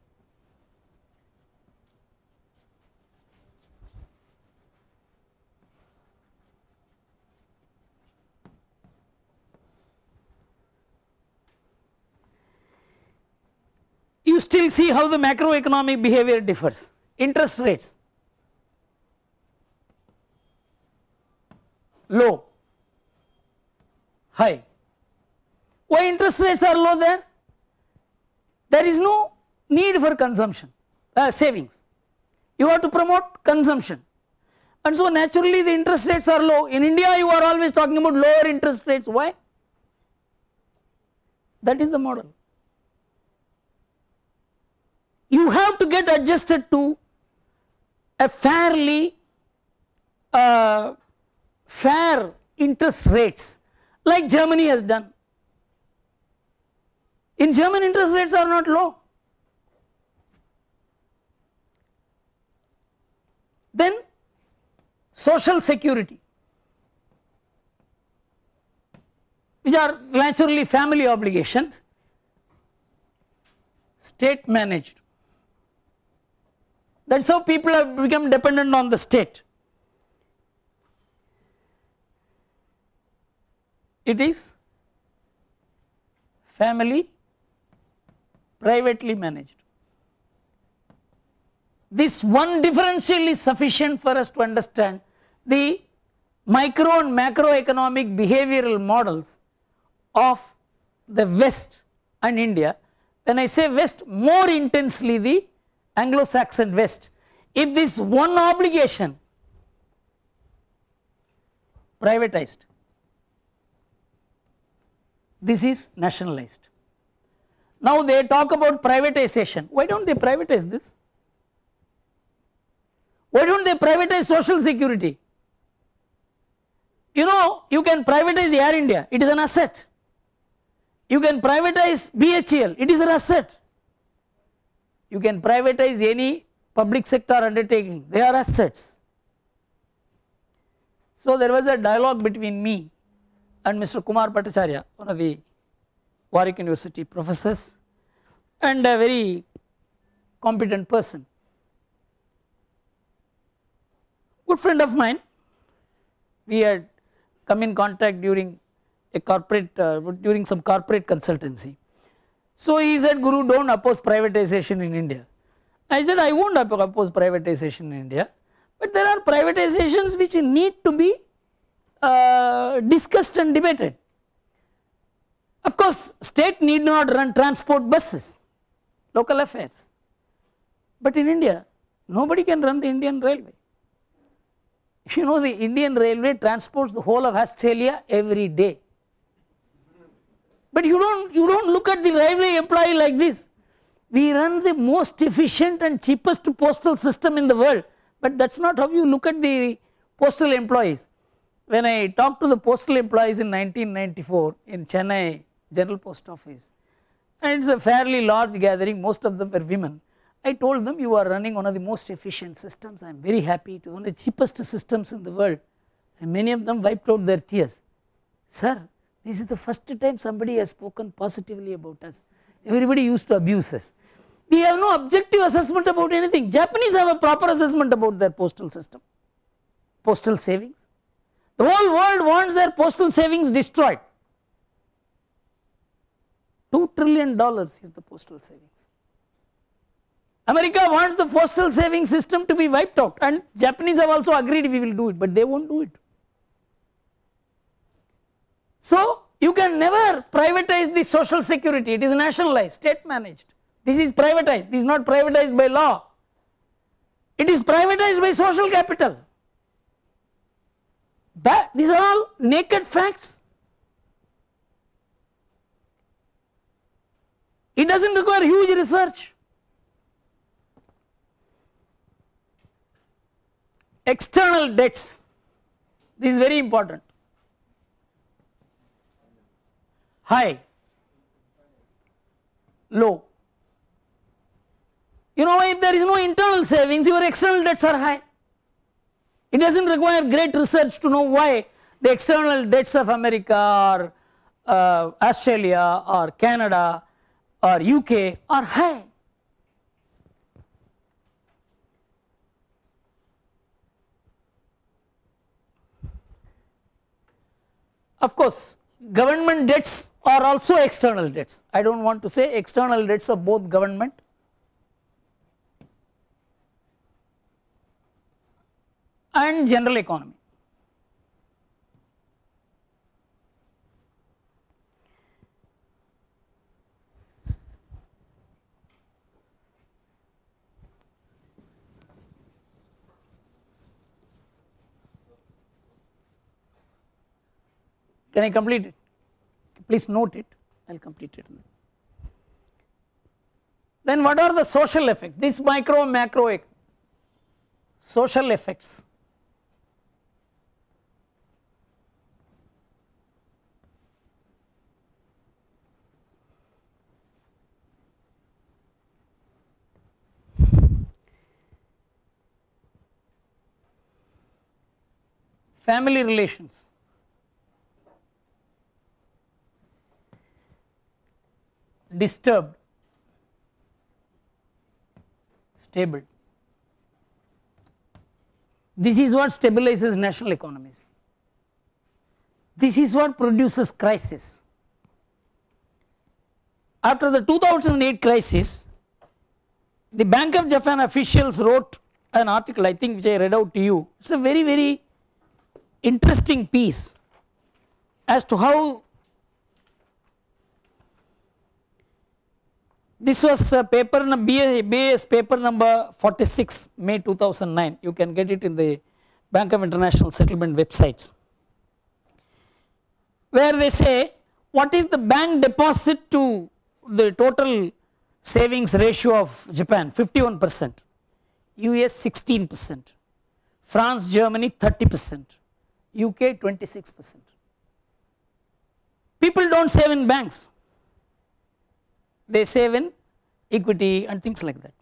You still see how the macroeconomic behavior differs. Interest rates, low, high. Why interest rates are low there? There is no need for consumption, uh, savings. You have to promote consumption, and so naturally the interest rates are low. In India you are always talking about lower interest rates. Why? That is the model. You have to get adjusted to a fairly uh, fair interest rates like Germany has done. In German, interest rates are not low. Then social security, which are naturally family obligations, state managed. That is how people have become dependent on the state. It is family privately managed. This one differential is sufficient for us to understand the micro and macroeconomic behavioral models of the West and India. When I say West, more intensely the Anglo-Saxon West. If this one obligation privatized, this is nationalized. Now they talk about privatization. Why don't they privatize this? Why don't they privatize social security? You know, you can privatize Air India, it is an asset. You can privatize B H E L, it is an asset. You can privatize any public sector undertaking, they are assets. So there was a dialogue between me and Mister Kumar Bhattacharya, one of the Warwick University professors and a very competent person. good friend of mine, we had come in contact during a corporate, uh, during some corporate consultancy. So he said, Guru, don't oppose privatization in India. I said, I won't oppose privatization in India, but there are privatizations which need to be uh, discussed and debated. Of course, state need not run transport buses, local affairs, but in India, nobody can run the Indian railway. You know, the Indian railway transports the whole of Australia every day. But you don't, you don't look at the railway employee like this. We run the most efficient and cheapest postal system in the world, but that is not how you look at the postal employees. When I talked to the postal employees in nineteen ninety-four in Chennai General Post Office, and it is a fairly large gathering, most of them were women. I told them, you are running one of the most efficient systems, I am very happy, to one of the cheapest systems in the world, and many of them wiped out their tears. Sir, this is the first time somebody has spoken positively about us. Everybody used to abuse us. We have no objective assessment about anything. Japanese have a proper assessment about their postal system, postal savings. The whole world wants their postal savings destroyed. two trillion dollars is the postal savings. America wants the postal savings system to be wiped out, and Japanese have also agreed we will do it, but they won't do it. So you can never privatize the social security, it is nationalized, state managed. This is privatized, this is not privatized by law, it is privatized by social capital. But these are all naked facts. It does not require huge research. External debts, this is very important. High, low. You know, if there is no internal savings, your external debts are high. It does not require great research to know why the external debts of America or uh, Australia or Canada or U K are high. Of course, government debts are also external debts. I do not want to say external debts of both government and general economy. Can I complete it? Please note it, I will complete it. Then what are the social effects? This micro macro social effects. Family relations. Disturbed, stable. This is what stabilizes national economies. This is what produces crisis. After the two thousand eight crisis, the Bank of Japan officials wrote an article, I think, which I read out to you. It is a very, very interesting piece as to how this was a paper, B A S paper number forty-six, May two thousand nine. You can get it in the Bank of International Settlement websites, where they say what is the bank deposit to the total savings ratio of Japan, fifty-one percent, U S sixteen percent, France, Germany thirty percent, U K twenty-six percent. People do not save in banks, they save in equity and things like that.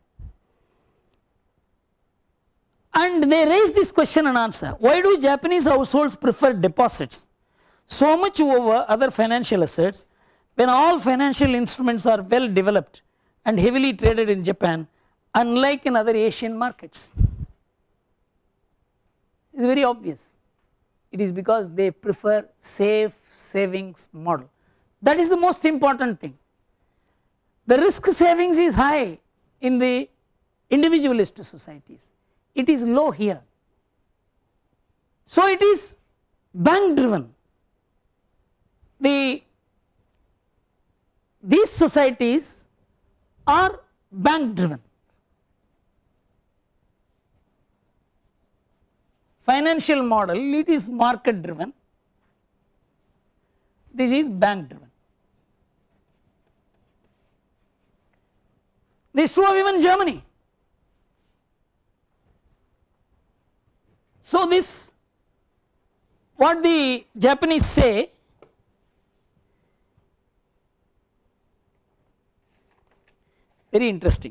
And they raise this question and answer, why do Japanese households prefer deposits so much over other financial assets when all financial instruments are well developed and heavily traded in Japan, unlike in other Asian markets? It is very obvious. It is because they prefer safe savings model. That is the most important thing. The risk savings is high in the individualist societies, it is low here. So it is bank driven. The these societies are bank driven. Financial model, it is market driven, this is bank driven. This is true of even Germany. So this, what the Japanese say, very interesting.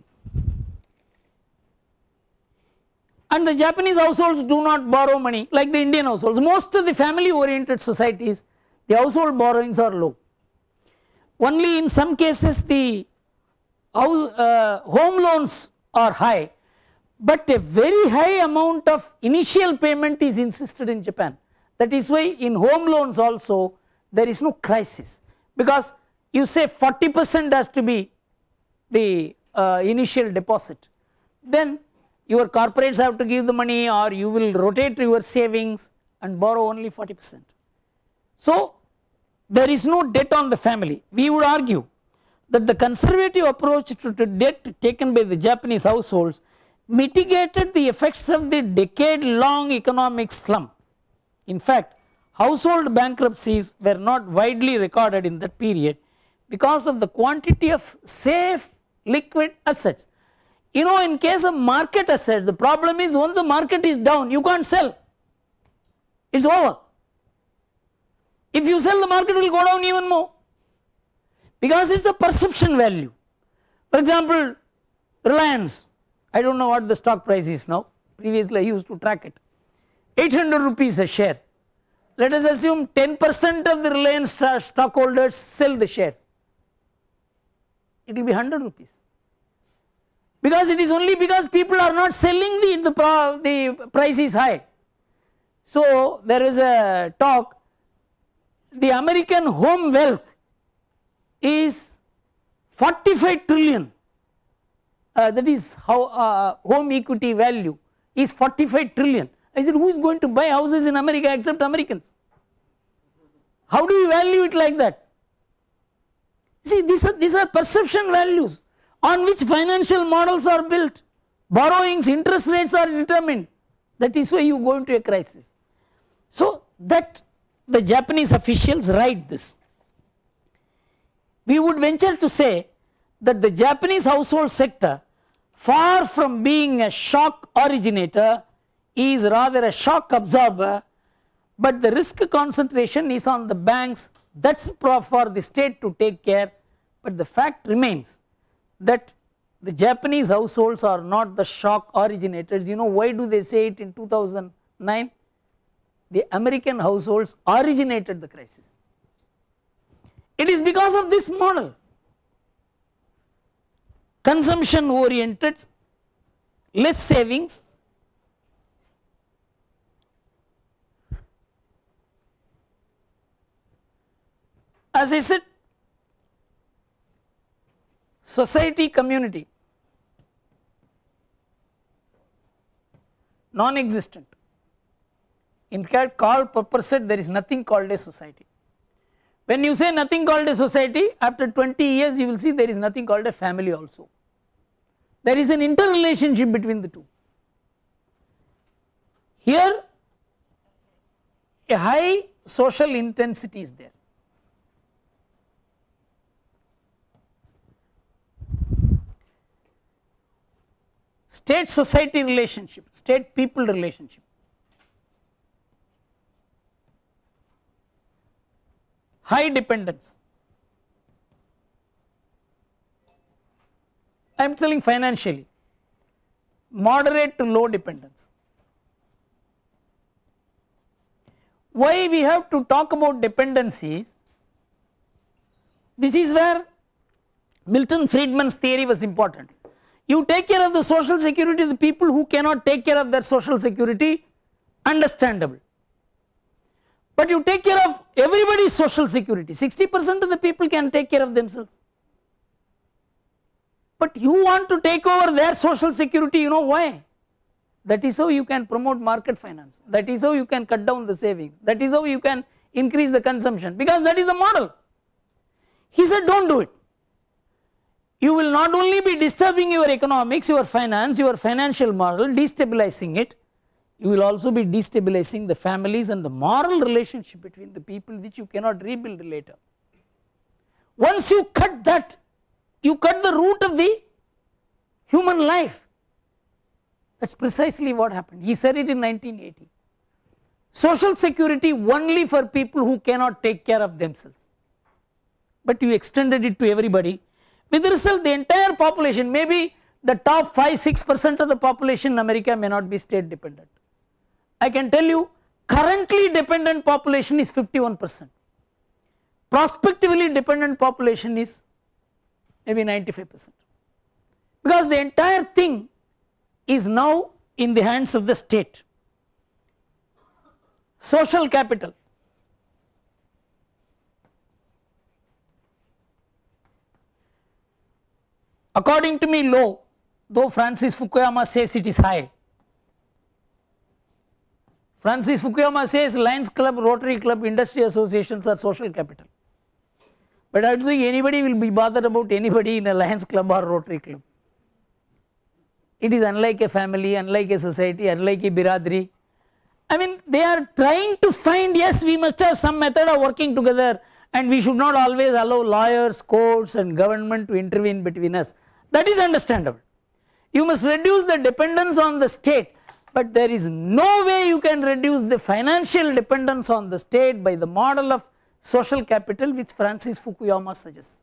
And the Japanese households do not borrow money like the Indian households. Most of the family oriented societies, the household borrowings are low. Only in some cases the house, uh, home loans are high, but a very high amount of initial payment is insisted in Japan. That is why in home loans also there is no crisis, because you say forty percent has to be the uh, initial deposit, then your corporates have to give the money, or you will rotate your savings and borrow only forty percent. So there is no debt on the family. We would argue that the conservative approach to, to debt taken by the Japanese households mitigated the effects of the decade long economic slump. In fact, household bankruptcies were not widely recorded in that period because of the quantity of safe liquid assets. You know, in case of market assets, the problem is once the market is down, you can't sell, it is over. If you sell, the market will go down even more, because it is a perception value. For example, Reliance, I do not know what the stock price is now, previously I used to track it, eight hundred rupees a share. Let us assume ten percent of the Reliance stockholders sell the shares, it will be one hundred rupees. Because it is only because people are not selling, the, the, pro, the price is high. So there is a talk, the American home wealth is forty-five trillion, uh, that is how uh, home equity value is forty-five trillion. I said, who is going to buy houses in America except Americans? How do you value it like that? See, these are, these are perception values on which financial models are built. Borrowings, interest rates are determined. That is why you go into a crisis. So that the Japanese officials write this. We would venture to say that the Japanese household sector, far from being a shock originator, is rather a shock absorber, but the risk concentration is on the banks. That is for the state to take care, but the fact remains that the Japanese households are not the shock originators. You know why do they say it in two thousand nine? The American households originated the crisis. It is because of this model, consumption oriented, less savings, as I said, society community non-existent. In fact, Karl Popper said there is nothing called a society. When you say nothing called a society, after twenty years you will see there is nothing called a family also. There is an interrelationship between the two. Here a high social intensity is there. State society relationship, state people relationship. High dependence. I am telling financially, moderate to low dependence. Why we have to talk about dependencies? This is where Milton Friedman's theory was important. You take care of the social security, the people who cannot take care of their social security understandable. But you take care of everybody's social security, sixty percent of the people can take care of themselves. But you want to take over their social security, you know why? That is how you can promote market finance, that is how you can cut down the savings, that is how you can increase the consumption, because that is the model. He said don't do it. You will not only be disturbing your economics, your finance, your financial model, destabilizing it, you will also be destabilizing the families and the moral relationship between the people, which you cannot rebuild later. Once you cut that, you cut the root of the human life. That is precisely what happened. He said it in nineteen eighty. Social security only for people who cannot take care of themselves, but you extended it to everybody. With the result, the entire population, maybe the top five to six percent of the population in America may not be state dependent. I can tell you, currently dependent population is fifty-one percent. Prospectively dependent population is maybe ninety-five percent. Because the entire thing is now in the hands of the state. Social capital. According to me, low, though Francis Fukuyama says it is high. Francis Fukuyama says Lions Club, Rotary Club, industry associations are social capital. But I don't think anybody will be bothered about anybody in a Lions Club or Rotary Club. It is unlike a family, unlike a society, unlike a biradri. I mean, they are trying to find, yes, we must have some method of working together, and we should not always allow lawyers, courts and government to intervene between us. That is understandable. You must reduce the dependence on the state, but there is no way you can reduce the financial dependence on the state by the model of social capital which Francis Fukuyama suggests.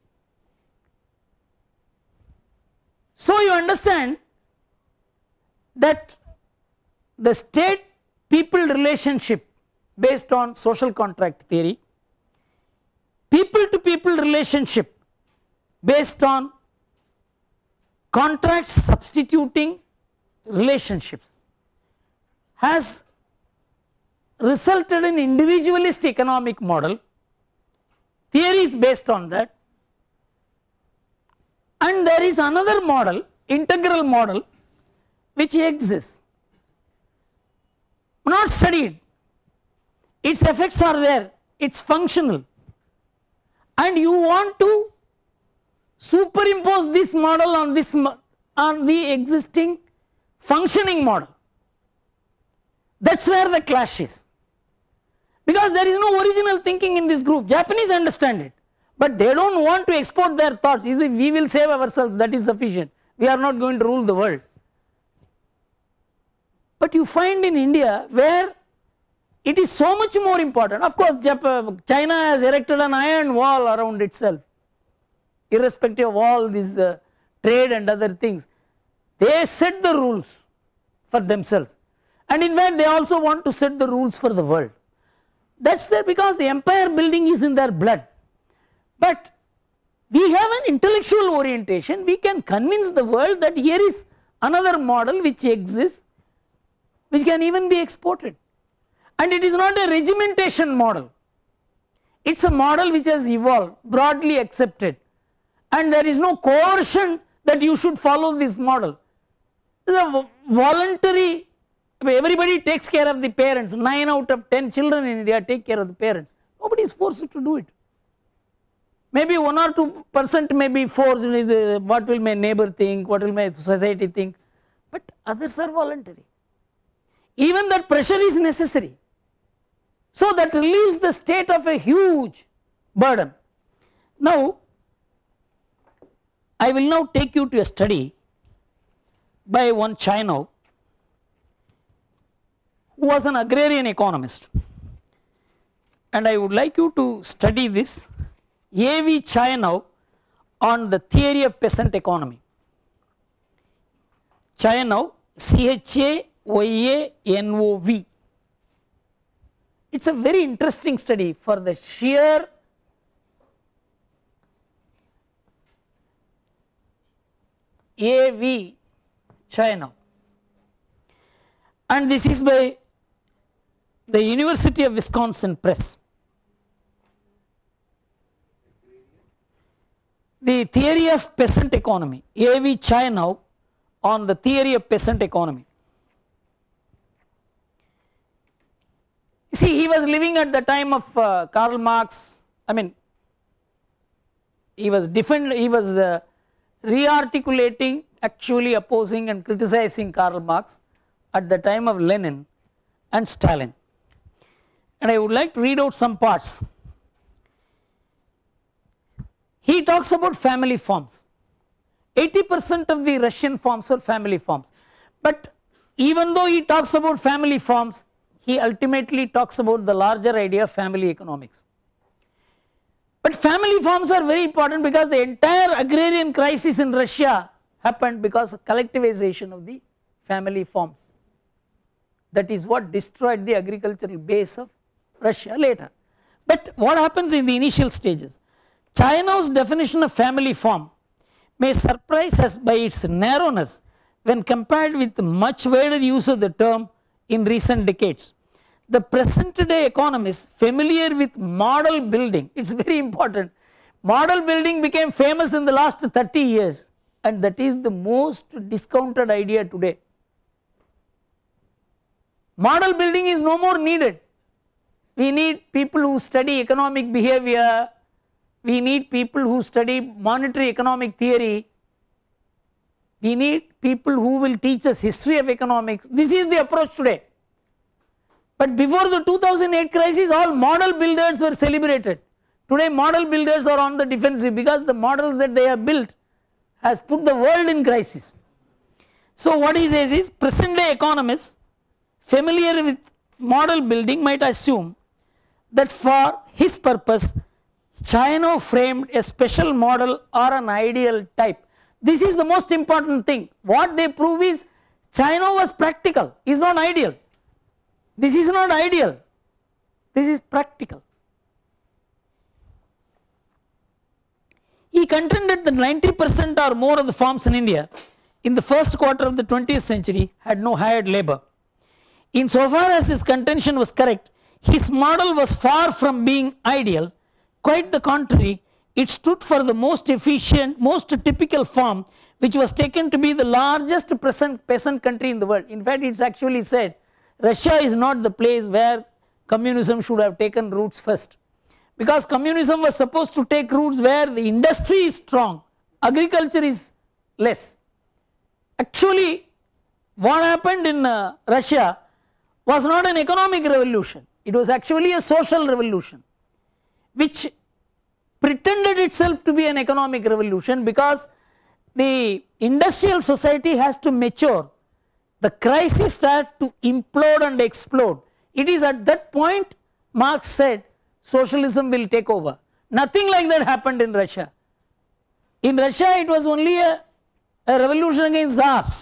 So you understand that the state people relationship based on social contract theory, people to people relationship based on contracts substituting relationships has resulted in individualist economic model, theories based on that, and there is another model, integral model, which exists, not studied, its effects are there, it is functional, and you want to superimpose this model on this on the existing functioning model. That is where the clash is, because there is no original thinking in this group. Japanese understand it, but they do not want to export their thoughts. Is if we will save ourselves, that is sufficient, we are not going to rule the world. But you find in India where it is so much more important. Of course, Japan, China has erected an iron wall around itself, irrespective of all these uh, trade and other things. They set the rules for themselves, and in fact they also want to set the rules for the world. That is there because the empire building is in their blood. But we have an intellectual orientation, we can convince the world that here is another model which exists, which can even be exported, and it is not a regimentation model, it is a model which has evolved, broadly accepted, and there is no coercion that you should follow this model. It is a voluntary, everybody takes care of the parents, nine out of ten children in India take care of the parents, nobody is forced to do it. Maybe one or two percent may be forced, uh, what will my neighbor think, what will my society think, but others are voluntary. Even that pressure is necessary, so that relieves the state of a huge burden. Now, I will now take you to a study by one Chinow, who was an agrarian economist, and I would like you to study this, A V Chinow on the theory of peasant economy. Chinow, C H A Y A N O V. It is a very interesting study for the sheer A V Chinow, and this is by the University of Wisconsin Press. The theory of peasant economy, A V Chayanow on the theory of peasant economy. You see, he was living at the time of uh, Karl Marx. I mean, he was defend, he was uh, re-articulating, actually opposing and criticizing Karl Marx at the time of Lenin and Stalin. And I would like to read out some parts. He talks about family farms. eighty percent of the Russian farms are family farms. But even though he talks about family farms, he ultimately talks about the larger idea of family economics. But family farms are very important because the entire agrarian crisis in Russia happened because of collectivization of the family farms. That is what destroyed the agricultural base of Russia later. But what happens in the initial stages? Chayanow's definition of family farm may surprise us by its narrowness when compared with the much wider use of the term in recent decades. The present day economists familiar with model building, it is very important, model building became famous in the last thirty years, and that is the most discounted idea today. Model building is no more needed. We need people who study economic behavior, we need people who study monetary economic theory, we need people who will teach us history of economics. This is the approach today. But before the two thousand eight crisis, all model builders were celebrated. Today model builders are on the defensive because the models that they have built has put the world in crisis. So what he says is, present day economists familiar with model building might assume that for his purpose Chayanow framed a special model or an ideal type. This is the most important thing. What they prove is Chayanow was practical, is not ideal. This is not ideal, this is practical. He contended that ninety percent or more of the farms in India in the first quarter of the twentieth century had no hired labor. Insofar as his contention was correct, his model was far from being ideal. Quite the contrary, it stood for the most efficient, most typical farm, which was taken to be the largest peasant, peasant country in the world. In fact, it is actually said Russia is not the place where communism should have taken roots first, because communism was supposed to take roots where the industry is strong, agriculture is less. Actually, what happened in uh, Russia was not an economic revolution, it was actually a social revolution, which pretended itself to be an economic revolution because the industrial society has to mature. The crisis started to implode and explode. It is at that point Marx said socialism will take over. Nothing like that happened in Russia. In Russia it was only a, a revolution against czars.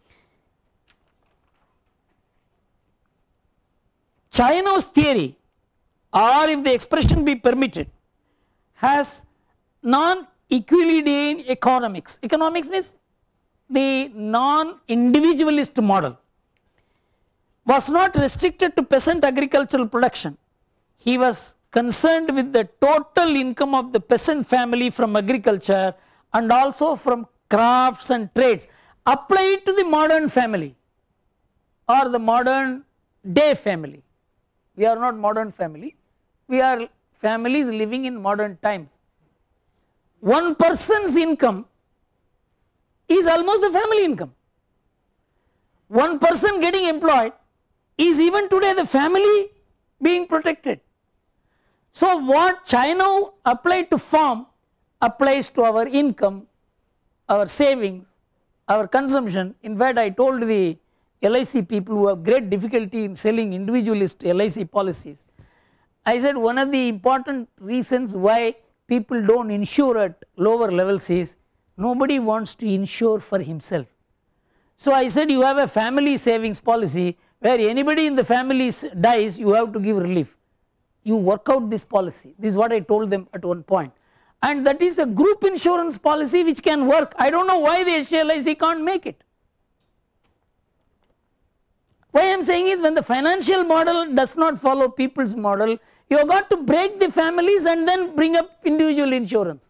Chayanow's theory, or if the expression be permitted, has non-Euclidean economics. Economics means the non-individualist model, was not restricted to peasant agricultural production. He was concerned with the total income of the peasant family from agriculture and also from crafts and trades. Apply it to the modern family or the modern day family. We are not modern family, we are families living in modern times. One person's income is almost the family income. One person getting employed is even today the family being protected. So what Chayanow applied to farm applies to our income, our savings, our consumption. In fact, I told the L I C people who have great difficulty in selling individualist L I C policies, I said one of the important reasons why people do not insure at lower levels is nobody wants to insure for himself. So I said you have a family savings policy where anybody in the family dies, you have to give relief. You work out this policy. This is what I told them at one point. And that is a group insurance policy which can work. I do not know why the H D F C L I C can't make it. Why I am saying is, when the financial model does not follow people's model, you have got to break the families and then bring up individual insurance.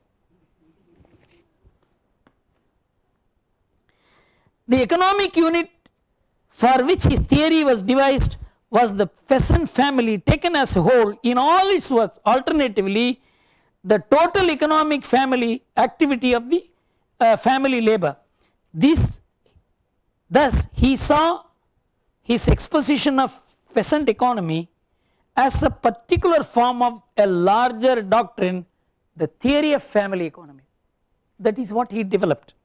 The economic unit for which his theory was devised was the peasant family taken as a whole in all its works. Alternatively, the total economic family activity of the uh, family labor. This, thus he saw his exposition of peasant economy as a particular form of a larger doctrine, the theory of family economy. That is what he developed.